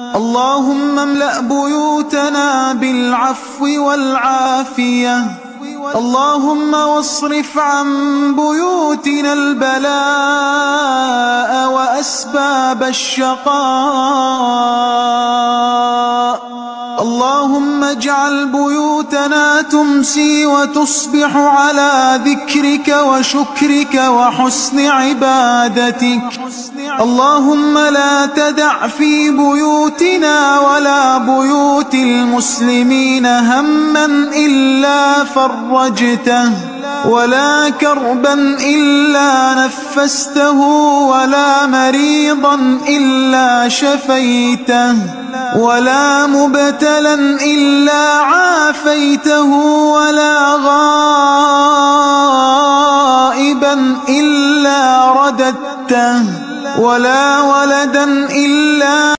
اللهم املأ بيوتنا بالعفو والعافية. اللهم واصرف عن بيوتنا البلاء وأسباب الشقاء. اللهم اجعل بيوتنا تمسي وتصبح على ذكرك وشكرك وحسن عبادتك. اللهم لا تدع في بيوتنا ولا بيوت المسلمين هما إلا فرجته، ولا كربا إلا نفسته، ولا مريضا إلا شفيته، ولا مبتلا إلا عافيته، ولا غائبا إلا رددته، ولا ولدا إلا